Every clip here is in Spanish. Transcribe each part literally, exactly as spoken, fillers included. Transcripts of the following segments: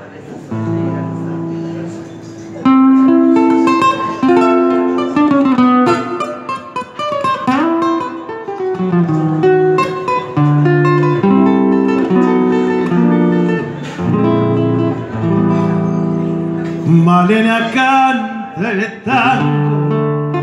Malena canta el tango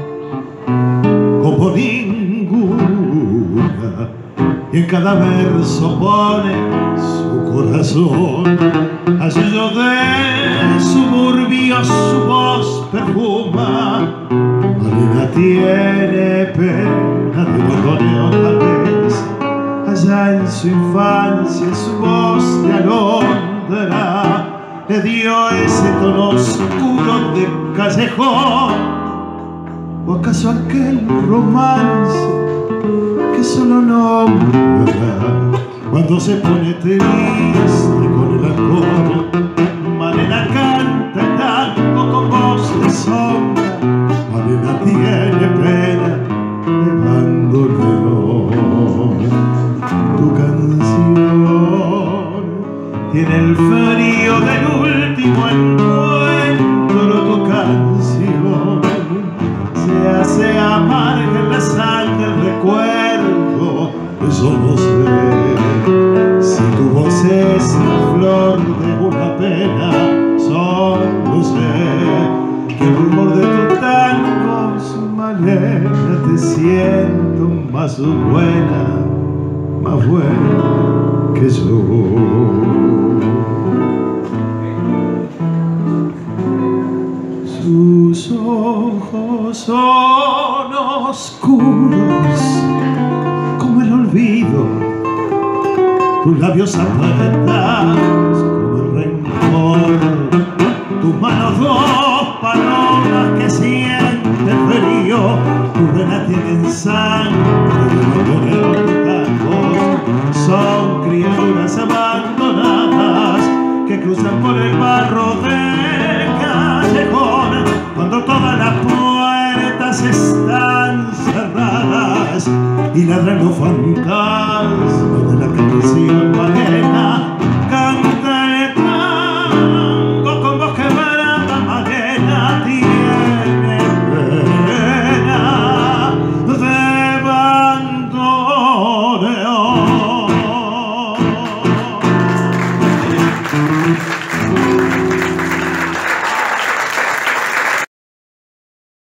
como ninguna, y en cada verso pone su corazón. Ayudo de suburbio su voz perfuma. Malena tiene pena de bandoneón, tal vez allá en su infancia su voz de alondra le dio ese tono oscuro de callejón. ¿O acaso aquel romance que solo nombra cuando se pone triste con el alcohol? Malena canta el tango con voz de sombra. Malena tiene pena de bandoneón. Tu canción tiene el frío del último encuentro. Tu canción se hace amarga en la sangre el recuerdo. Yo no sé si tu voz es la flor de una pena. Solo sé que el rumor de tu tango, su Malena, te siento más buena, más buena que yo. Tus ojos son oscuros como el olvido, tus labios apretados como el rencor, tus manos dos palomas que sienten frío, tus venas tienen sangre de bandoneón. Tus tangos son criaturas abandonadas que cruzan por el barro de callejón cuando todas las puertas están cerradas y ladran los fantasmas de la canción. Malena